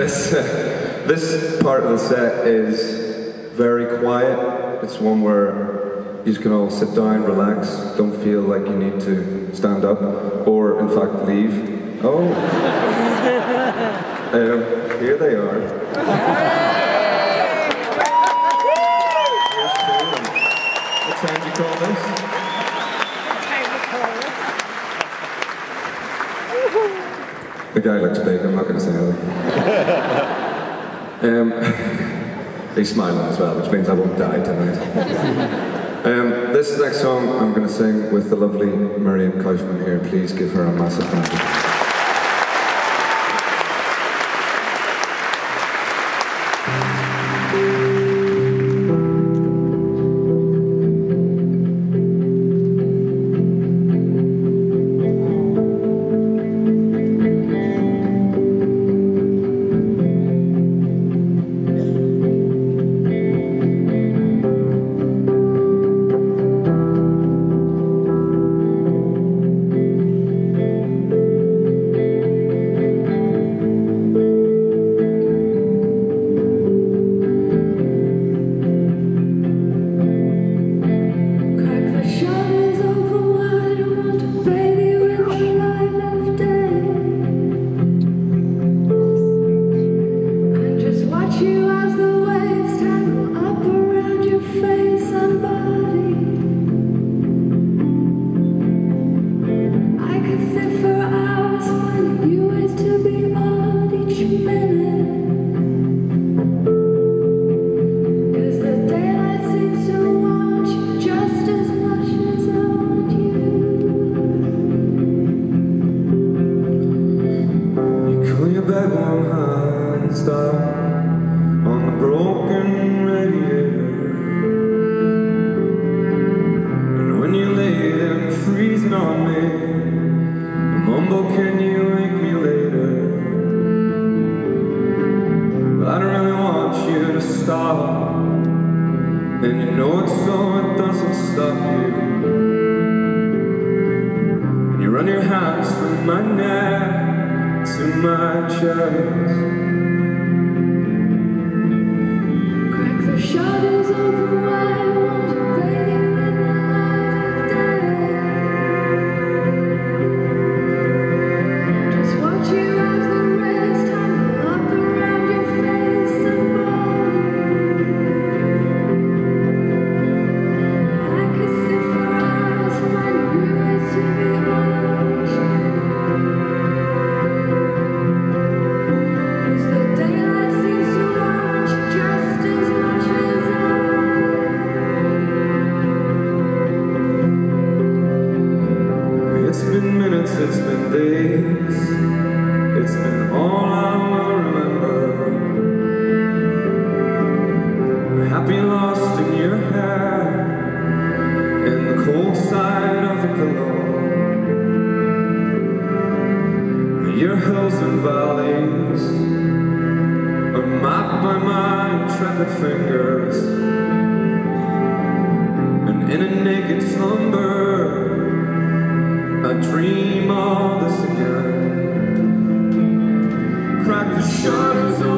This part of the set is very quiet. It's one where you can all sit down, relax, don't feel like you need to stand up, or in fact leave. Oh, here they are. Here's two of them. What time do you call this? The guy looks big, I'm not going to say anything. He's smiling as well, which means I won't die tonight. This next song I'm going to sing with the lovely Miriam Kaufman here. Please give her a massive thank you. On the broken radiator, and when you lay there freezing on me, I mumble, can you wake me later? But I don't really want you to stop, and you know it so it doesn't stop you. And you run your hands from my neck to my chest. Shadows over why I want to bathe you in the light of day. Just watch you as the rays tumble up around your face and body. I could sit for hours finding new ways to be honest. 'Cause the daylight seems to want you just as much as it's been minutes, it's been days, it's been all I will remember. Happy lost in your hair, in the cold side of the pillow. Your hills and valleys are mapped by my intrepid fingers, and in a naked slumber I dream all this again. Crack the shutters.